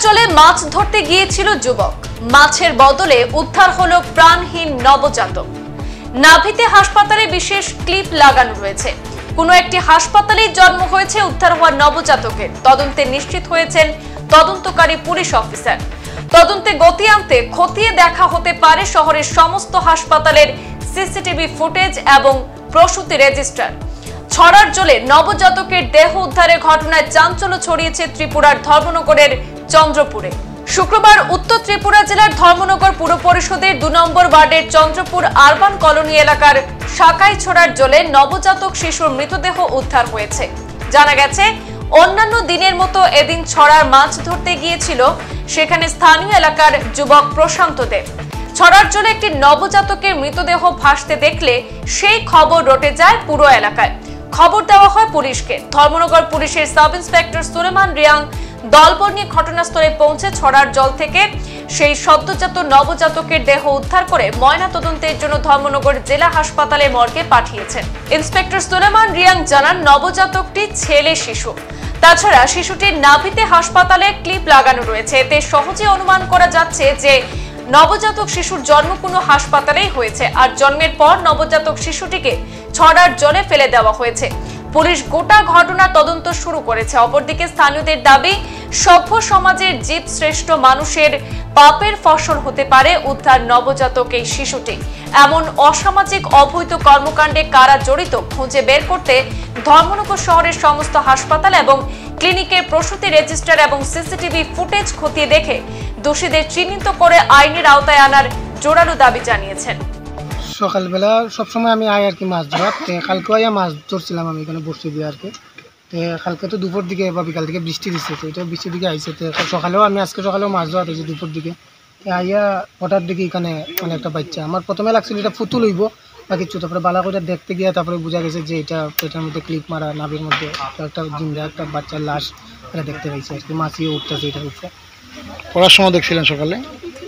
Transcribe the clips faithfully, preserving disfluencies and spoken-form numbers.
জলে মাছ ধরতে গিয়েছিল যুবক, মাছের বদলে উদ্ধার হলো প্রাণহীন নবজাতক। নাভিতে হাসপাতালে বিশেষ ক্লিপ লাগানো রয়েছে। কোনো একটি হাসপাতালেই জন্ম হয়েছে উদ্ধার হওয়া নবজাতকের। তদন্তে নিশ্চিত হয়েছেন তদন্তকারী পুলিশ অফিসার। তদন্তে গতি আনতে খতিয়ে দেখা হতে পারে শহরের সমস্ত হাসপাতালের সিসিটিভি ফুটেজ এবং প্রসূতি রেজিস্টার। ছড়ার জলে নবজাতকের দেহ উদ্ধারের ঘটনায় চাঞ্চল্য ছড়িয়েছে ত্রিপুরার ধর্মনগরের চন্দ্রপুরে। শুক্রবার উত্তর ত্রিপুরা জেলার ধর্মনগর পুর পরিষদের দু নম্বর ওয়ার্ডের চন্দ্রপুর আরবান কলোনি এলাকার সাকাই ছড়ার জলে নবজাতক শিশুর মৃতদেহ উদ্ধার হয়েছে। জানা গেছে, অন্যান্য দিনের মতো এদিন ছড়ার মাছ ধরতে গিয়েছিল সেখানে স্থানীয় এলাকার যুবক প্রশান্ত দেব। ছড়ার জলে একটি নবজাতকের মৃতদেহ ভাসতে দেখলে সেই খবর রটে যায় পুরো এলাকায়। খবর দেওয়া হয় পুলিশকে। ধর্মনগর পুলিশের সাব ইন্সপেক্টর সুলেমান রিয়াং দলবল নিয়ে ঘটনাস্থলে পৌঁছে ছড়ার জল থেকে সেই সদ্যজাত নবজাতকের দেহ উদ্ধার করে ময়না তদন্তের জন্য ধর্মনগর জেলা হাসপাতালে মর্গে পাঠিয়েছেন। ইন্সপেক্টর সুলেমান রিয়াং জানান, নবজাতকটি ছেলে শিশু। তাছাড়া শিশুটির নাভিতে হাসপাতালে ক্লিপ লাগানো রয়েছে। এতে সহজে অনুমান করা যাচ্ছে যে নবজাতক শিশুর জন্ম কোনো হাসপাতালেই হয়েছে, আর জন্মের পর নবজাতক শিশুটিকে ছড়ার জলে ফেলে দেওয়া হয়েছে। পুলিশ গোটা ঘটনা তদন্ত শুরু করেছে। অপরদিকে স্থানীয়দের দাবি, সভ্য সমাজের জীব শ্রেষ্ঠ মানুষের পাপের ফসল হতে পারে উদ্ধার নবজাতক এই শিশুটি। এমন অসামাজিক অবৈধ কর্মকাণ্ডে কারা জড়িত খুঁজে বের করতে ধর্মনগর শহরের সমস্ত হাসপাতাল এবং ক্লিনিকের প্রসূতি রেজিস্টার এবং সিসিটিভি ফুটেজ খতিয়ে দেখে দোষীদের চিহ্নিত করে আইনের আওতায় আনার জোরালো দাবি জানিয়েছেন। সকালবেলা সবসময় আমি আই আর কি মাছ ধরার, কালকে আইয়া মাছ ধরছিলাম আমি এখানে বসে দিয়ে আর কি। তো কালকে তো দুপুর দিকে বা বিকাল দিকে বৃষ্টি দিচ্ছে, তো এটা বৃষ্টির দিকে আইসে। তো সকালেও আমি আজকে সকালেও মাছ ধরা হয়েছি দুপুর দিকে। আইয়া হঠাৎ দিকে এখানে মানে একটা বাচ্চা, আমার প্রথমে লাগছিল এটা ফুতুল হইব বা কিছু, তারপরে বালা করে দেখতে গিয়ে তারপরে বোঝা গেছে যে এটা পেটের মধ্যে ক্লিপ মারা, নাভির মধ্যে একটা জিন্দা একটা বাচ্চার লাশ এটা দেখতে পাইছে আর কি। মাছিয়ে উঠতেছে এটার উপরে। পড়ার সময় দেখছিলেন সকালে?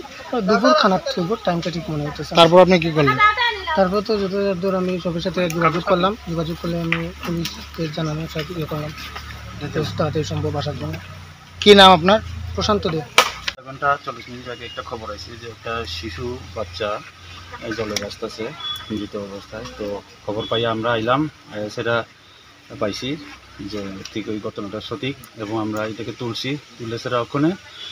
দুপুর খানার দুপুর টাইমটা ঠিক মনে হইতেছে। তারপর আপনি কি করলেন? তারপর তো যত দূর আমি সবার সাথে যোগাযোগ করলাম, যোগাযোগ করলে আমি পুলিশকে জানানো ইয়ে করলাম তাড়াতাড়ি সম্ভব আসার জন্য। কি নাম আপনার? প্রশান্ত দেব। ঘন্টা চল্লিশ মিনিট আগে একটা খবর আছে যে একটা শিশু বাচ্চা জলে ভাসতেছে মৃত অবস্থায়। তো খবর পাইয়া আমরা আইলাম, সেটা পাইছি যে ঠিক ওই ঘটনাটা সঠিক, এবং আমরা এটাকে তুলছি, তুলে সেটা ওখানে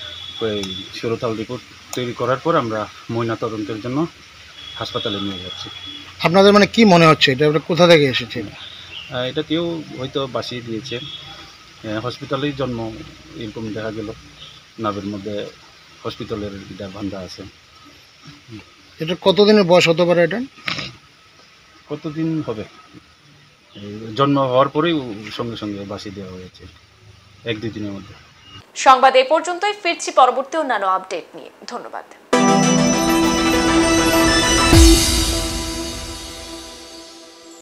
ওই সুরতাল রিপোর্ট তৈরি করার পর আমরা ময়না তদন্তের জন্য হাসপাতালে নিয়ে যাচ্ছি। আপনাদের মানে কি মনে হচ্ছে এটা কোথা থেকে এসেছে? এটা কেউ হয়তো বাসিয়ে দিয়েছে, হসপিটালেই জন্ম এরকম দেখা গেল, নাভের মধ্যে হসপিটালের এটা ভান্ডা আছে। এটা কতদিনের বয়স হতে পারে? এটা কতদিন হবে? জন্ম হওয়ার পরেই সঙ্গে সঙ্গে বাসিয়ে দেওয়া হয়েছে, এক দুই দিনের মধ্যে। সংবাদ এ পর্যন্তই। ফিরছি পরবর্তী অন্যান্য আপডেট নিয়ে। ধন্যবাদ।